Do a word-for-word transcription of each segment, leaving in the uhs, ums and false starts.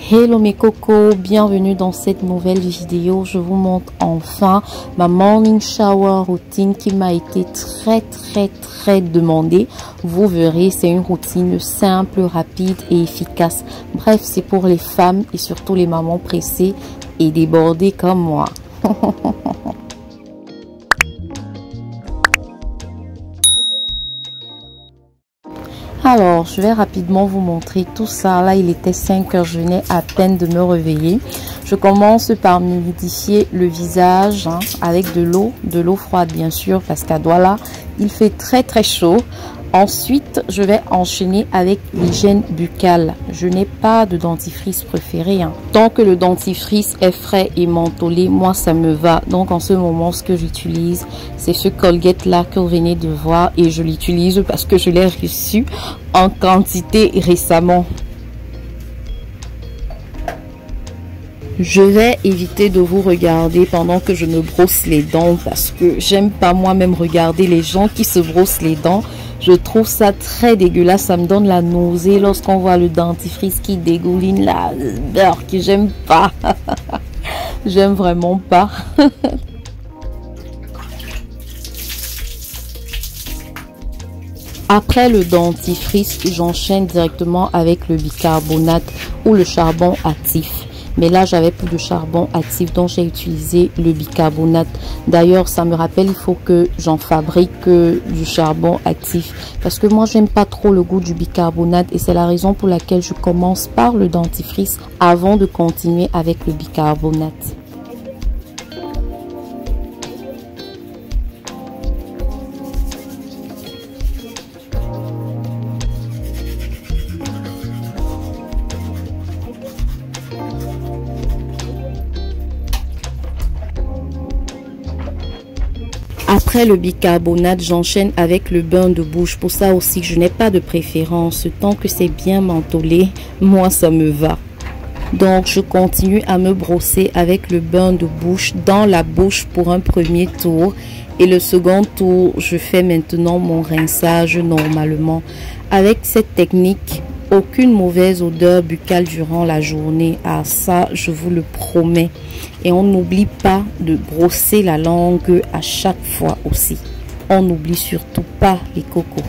Hello mes cocos, bienvenue dans cette nouvelle vidéo. Je vous montre enfin ma morning shower routine qui m'a été très très très demandée. Vous verrez, c'est une routine simple, rapide et efficace. Bref, c'est pour les femmes et surtout les mamans pressées et débordées comme moi. Alors, je vais rapidement vous montrer tout ça. Là, il était cinq heures, je venais à peine de me réveiller. Je commence par m'humidifier le visage hein, avec de l'eau, de l'eau froide bien sûr, parce qu'à Douala, il fait très très chaud. Ensuite, je vais enchaîner avec l'hygiène buccale. Je n'ai pas de dentifrice préféré. Hein. Tant que le dentifrice est frais et mentholé, moi ça me va. Donc en ce moment, ce que j'utilise, c'est ce Colgate là que vous venez de voir. Et je l'utilise parce que je l'ai reçu en quantité récemment. Je vais éviter de vous regarder pendant que je me brosse les dents parce que j'aime pas moi-même regarder les gens qui se brossent les dents. Je trouve ça très dégueulasse, ça me donne la nausée lorsqu'on voit le dentifrice qui dégouline là, que j'aime pas. J'aime vraiment pas. Après le dentifrice, j'enchaîne directement avec le bicarbonate ou le charbon actif. Mais là, j'avais plus de charbon actif, donc j'ai utilisé le bicarbonate. D'ailleurs, ça me rappelle, il faut que j'en fabrique du charbon actif. Parce que moi, j'aime pas trop le goût du bicarbonate. Et c'est la raison pour laquelle je commence par le dentifrice avant de continuer avec le bicarbonate. Après le bicarbonate, j'enchaîne avec le bain de bouche. Pour ça aussi, je n'ai pas de préférence. Tant que c'est bien mentholé, moi ça me va. Donc, je continue à me brosser avec le bain de bouche dans la bouche pour un premier tour. Et le second tour, je fais maintenant mon rinçage normalement. Avec cette technique, aucune mauvaise odeur buccale durant la journée. Ah ça, je vous le promets. Et on n'oublie pas de brosser la langue à chaque fois aussi. On n'oublie surtout pas les cocos.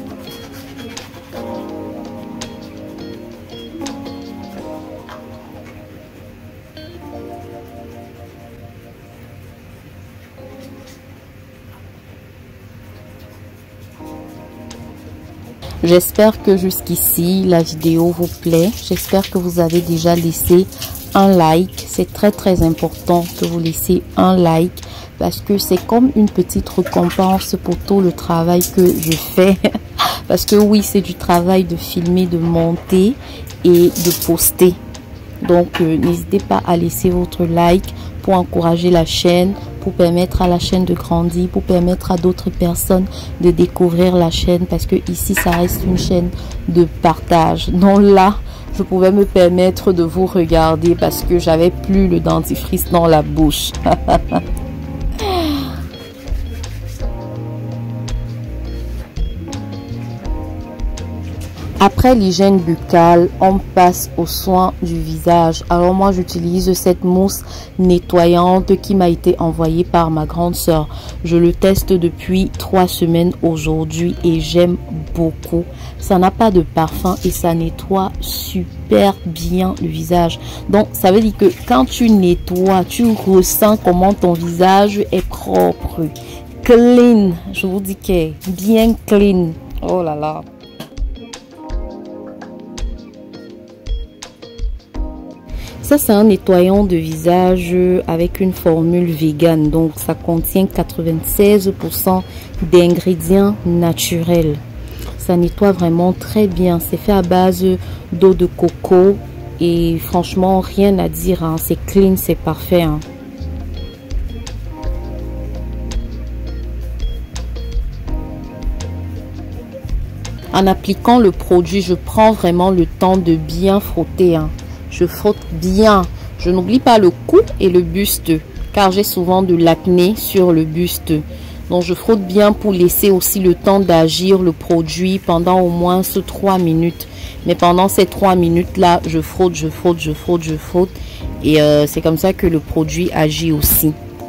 J'espère que jusqu'ici la vidéo vous plaît. J'espère que vous avez déjà laissé un like. C'est très très important que vous laissiez un like parce que c'est comme une petite récompense pour tout le travail que je fais. Parce que oui, c'est du travail de filmer, de monter et de poster. Donc euh, n'hésitez pas à laisser votre like pour encourager la chaîne, pour permettre à la chaîne de grandir, pour permettre à d'autres personnes de découvrir la chaîne, parce que ici ça reste une chaîne de partage. Donc là, je pouvais me permettre de vous regarder parce que j'avais plus le dentifrice dans la bouche. Après l'hygiène buccale, on passe aux soins du visage. Alors moi, j'utilise cette mousse nettoyante qui m'a été envoyée par ma grande sœur. Je le teste depuis trois semaines aujourd'hui et j'aime beaucoup. Ça n'a pas de parfum et ça nettoie super bien le visage. Donc, ça veut dire que quand tu nettoies, tu ressens comment ton visage est propre, clean. Je vous dis que bien clean. Oh là là. Ça, c'est un nettoyant de visage avec une formule vegan. Donc, ça contient quatre-vingt-seize pour cent d'ingrédients naturels. Ça nettoie vraiment très bien. C'est fait à base d'eau de coco. Et franchement, rien à dire. Hein. C'est clean, c'est parfait. Hein. En appliquant le produit, je prends vraiment le temps de bien frotter. Hein. Je frotte bien. Je n'oublie pas le cou et le buste car j'ai souvent de l'acné sur le buste. Donc je frotte bien pour laisser aussi le temps d'agir le produit pendant au moins ce trois minutes. Mais pendant ces trois minutes là, je frotte, je frotte, je frotte, je frotte. Et euh, c'est comme ça que le produit agit aussi.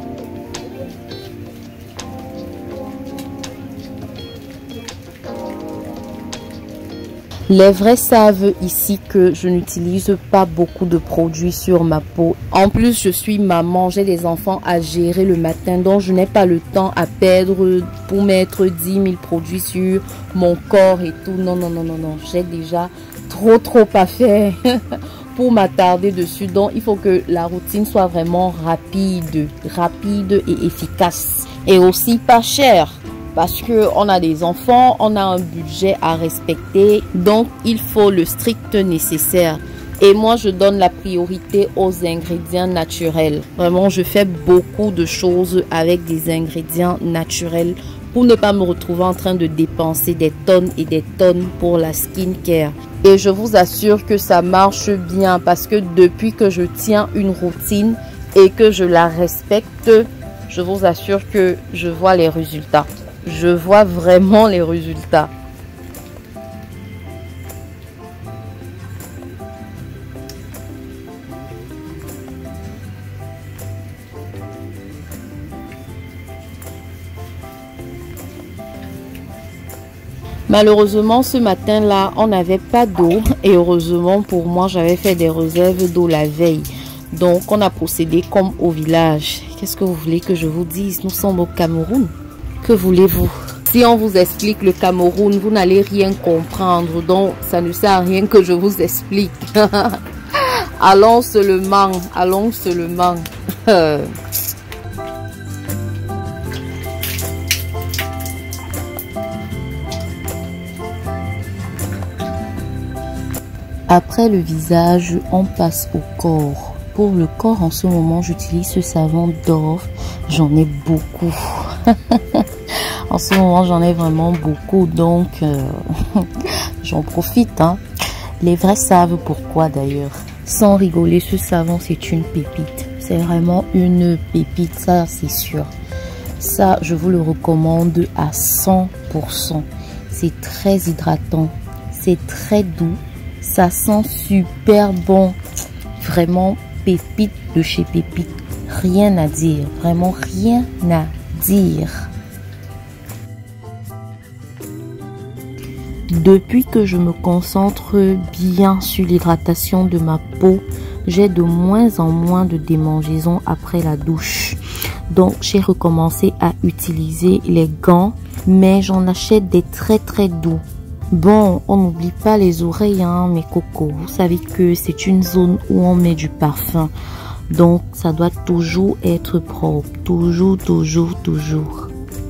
Les vrais savent ici que je n'utilise pas beaucoup de produits sur ma peau. En plus, je suis maman, j'ai des enfants à gérer le matin, donc je n'ai pas le temps à perdre pour mettre dix mille produits sur mon corps et tout. Non, non, non, non, non. J'ai déjà trop, trop à faire pour m'attarder dessus. Donc, il faut que la routine soit vraiment rapide, rapide et efficace. Et aussi pas cher. Parce que on a des enfants, on a un budget à respecter, donc il faut le strict nécessaire. Et moi, je donne la priorité aux ingrédients naturels. Vraiment, je fais beaucoup de choses avec des ingrédients naturels pour ne pas me retrouver en train de dépenser des tonnes et des tonnes pour la skincare. Et je vous assure que ça marche bien parce que depuis que je tiens une routine et que je la respecte, je vous assure que je vois les résultats. Je vois vraiment les résultats. Malheureusement, ce matin-là, on n'avait pas d'eau. Et heureusement pour moi, j'avais fait des réserves d'eau la veille. Donc, on a procédé comme au village. Qu'est-ce que vous voulez que je vous dise? Nous sommes au Cameroun. Que voulez-vous? Si on vous explique le Cameroun, vous n'allez rien comprendre. Donc, ça ne sert à rien que je vous explique. Allons seulement, allons seulement. Après le visage, on passe au corps. Pour le corps, en ce moment, j'utilise ce savon Dove. J'en ai beaucoup. En ce moment, j'en ai vraiment beaucoup, donc euh, j'en profite. Hein. Les vrais savent pourquoi d'ailleurs. Sans rigoler, ce savon, c'est une pépite. C'est vraiment une pépite, ça c'est sûr. Ça, je vous le recommande à cent pour cent. C'est très hydratant, c'est très doux, ça sent super bon. Vraiment pépite de chez Pépite. Rien à dire, vraiment rien à dire. Depuis que je me concentre bien sur l'hydratation de ma peau, j'ai de moins en moins de démangeaisons après la douche. Donc, j'ai recommencé à utiliser les gants, mais j'en achète des très très doux. Bon, on n'oublie pas les oreilles, hein, mes cocos. Vous savez que c'est une zone où on met du parfum. Donc, ça doit toujours être propre. Toujours, toujours, toujours.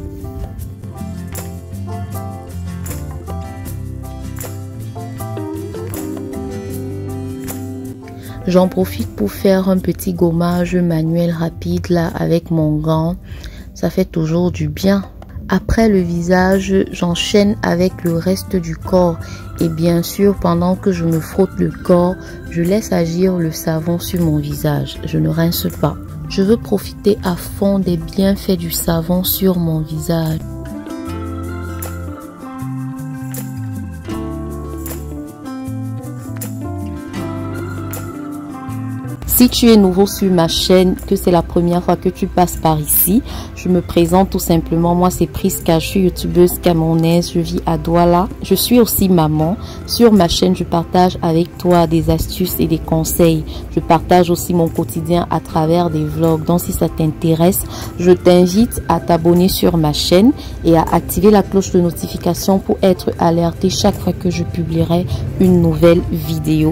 J'en profite pour faire un petit gommage manuel rapide là avec mon gant. Ça fait toujours du bien. Après le visage, j'enchaîne avec le reste du corps. Et bien sûr, pendant que je me frotte le corps, je laisse agir le savon sur mon visage. Je ne rince pas. Je veux profiter à fond des bienfaits du savon sur mon visage. Si tu es nouveau sur ma chaîne, que c'est la première fois que tu passes par ici, je me présente tout simplement. Moi, c'est Priska, je suis youtubeuse camerounaise, je vis à Douala. Je suis aussi maman. Sur ma chaîne, je partage avec toi des astuces et des conseils. Je partage aussi mon quotidien à travers des vlogs. Donc, si ça t'intéresse, je t'invite à t'abonner sur ma chaîne et à activer la cloche de notification pour être alerté chaque fois que je publierai une nouvelle vidéo.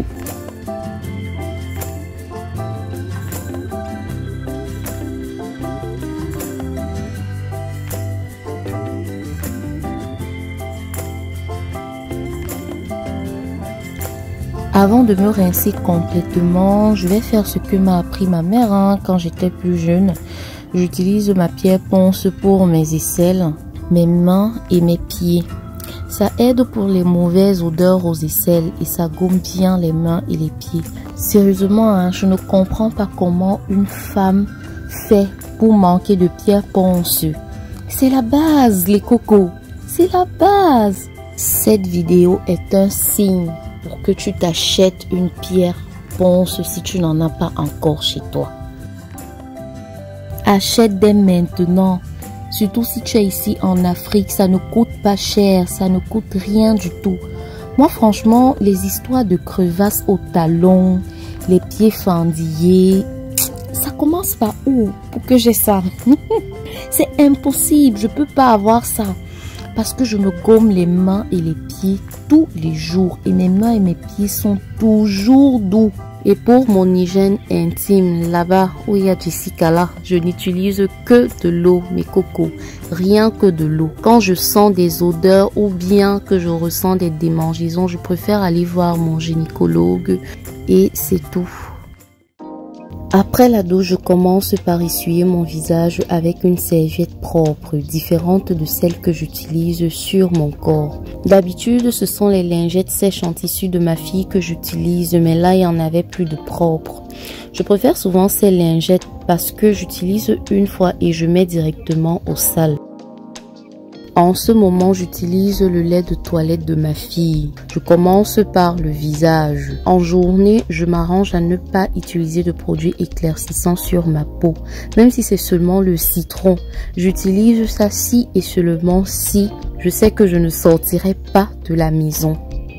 Avant de me rincer complètement, je vais faire ce que m'a appris ma mère hein, quand j'étais plus jeune. J'utilise ma pierre ponce pour mes aisselles, mes mains et mes pieds. Ça aide pour les mauvaises odeurs aux aisselles et ça gomme bien les mains et les pieds. Sérieusement, hein, je ne comprends pas comment une femme fait pour manquer de pierre ponce. C'est la base, les cocos. C'est la base. Cette vidéo est un signe pour que tu t'achètes une pierre ponce si tu n'en as pas encore chez toi. Achète dès maintenant. Surtout si tu es ici en Afrique, ça ne coûte pas cher, ça ne coûte rien du tout. Moi, franchement, les histoires de crevasses au talon, les pieds fendillés, ça commence par où pour que j'ai ça? C'est impossible, je peux pas avoir ça. Parce que je me gomme les mains et les pieds tous les jours. Et mes mains et mes pieds sont toujours doux. Et pour mon hygiène intime, là-bas où il y a Jessica là, je n'utilise que de l'eau, mes cocos. Rien que de l'eau. Quand je sens des odeurs ou bien que je ressens des démangeaisons, je préfère aller voir mon gynécologue. Et c'est tout. Après la douche, je commence par essuyer mon visage avec une serviette propre, différente de celle que j'utilise sur mon corps. D'habitude, ce sont les lingettes sèches en tissu de ma fille que j'utilise, mais là, il y en avait plus de propres. Je préfère souvent ces lingettes parce que j'utilise une fois et je mets directement au sale. En ce moment, j'utilise le lait de toilette de ma fille. Je commence par le visage. En journée, je m'arrange à ne pas utiliser de produits éclaircissants sur ma peau. Même si c'est seulement le citron. J'utilise ça si et seulement si je sais que je ne sortirai pas de la maison.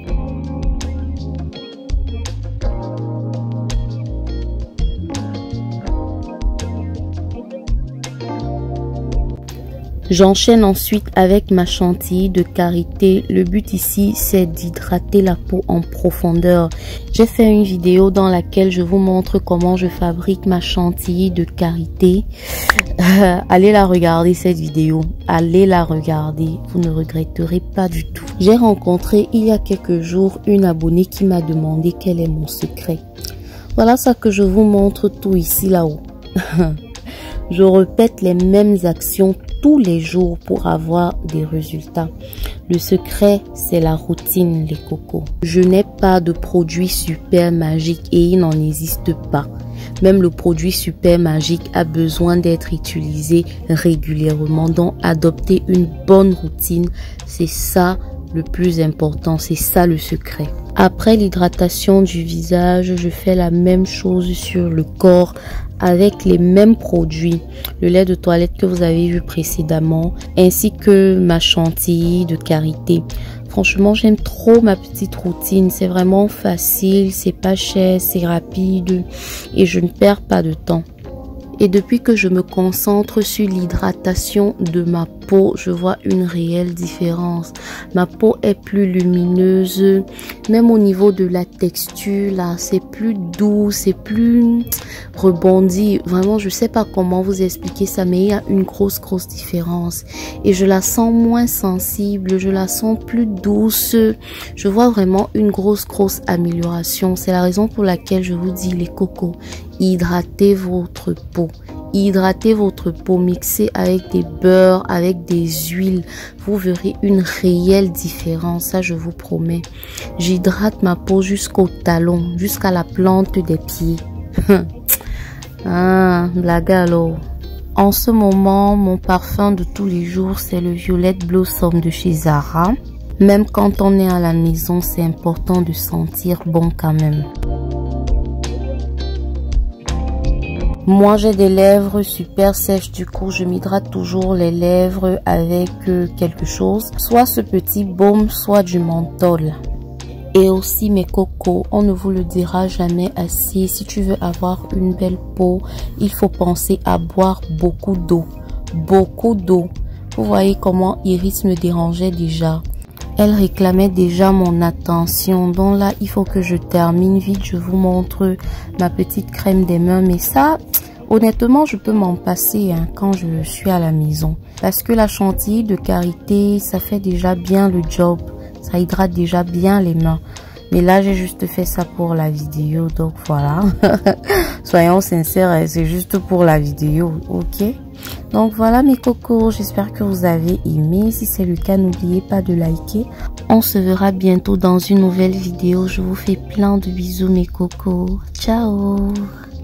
J'enchaîne ensuite avec ma chantilly de karité. Le but ici, c'est d'hydrater la peau en profondeur. J'ai fait une vidéo dans laquelle je vous montre comment je fabrique ma chantilly de karité. Euh, allez la regarder cette vidéo. Allez la regarder. Vous ne regretterez pas du tout. J'ai rencontré il y a quelques jours une abonnée qui m'a demandé quel est mon secret. Voilà ça que je vous montre tout ici là-haut. Je répète les mêmes actions tous les jours pour avoir des résultats. Le secret, c'est la routine, les cocos. Je n'ai pas de produit super magique et il n'en existe pas. Même le produit super magique a besoin d'être utilisé régulièrement. Donc, adopter une bonne routine, c'est ça le plus important. C'est ça le secret. Après l'hydratation du visage, je fais la même chose sur le corps avec les mêmes produits. Le lait de toilette que vous avez vu précédemment, ainsi que ma chantilly de karité. Franchement, j'aime trop ma petite routine. C'est vraiment facile, c'est pas cher, c'est rapide et je ne perds pas de temps. Et depuis que je me concentre sur l'hydratation de ma peau, je vois une réelle différence. Ma peau est plus lumineuse, même au niveau de la texture, là, c'est plus doux, c'est plus rebondi. Vraiment, je sais pas comment vous expliquer ça, mais il y a une grosse, grosse différence. Et je la sens moins sensible, je la sens plus douce. Je vois vraiment une grosse, grosse amélioration. C'est la raison pour laquelle je vous dis, les cocos, hydratez votre peau. Hydratez votre peau, mixez avec des beurres, avec des huiles. Vous verrez une réelle différence, ça je vous promets. J'hydrate ma peau jusqu'au talon, jusqu'à la plante des pieds. Ah, blague alors. En ce moment, mon parfum de tous les jours, c'est le Violet Blossom de chez Zara. Même quand on est à la maison, c'est important de sentir bon quand même. Moi, j'ai des lèvres super sèches, du coup, je m'hydrate toujours les lèvres avec euh, quelque chose. Soit ce petit baume, soit du menthol. Et aussi, mes cocos, on ne vous le dira jamais assez. Si tu veux avoir une belle peau, il faut penser à boire beaucoup d'eau. Beaucoup d'eau. Vous voyez comment Iris me dérangeait déjà. Elle réclamait déjà mon attention. Donc là, il faut que je termine vite. Je vous montre ma petite crème des mains. Mais ça, honnêtement, je peux m'en passer hein, quand je suis à la maison. Parce que la chantilly de karité, ça fait déjà bien le job. Ça hydrate déjà bien les mains. Mais là, j'ai juste fait ça pour la vidéo. Donc voilà. Soyons sincères, c'est juste pour la vidéo. Ok? Donc voilà mes cocos, j'espère que vous avez aimé. Si c'est le cas, n'oubliez pas de liker. On se verra bientôt dans une nouvelle vidéo. Je vous fais plein de bisous mes cocos. Ciao!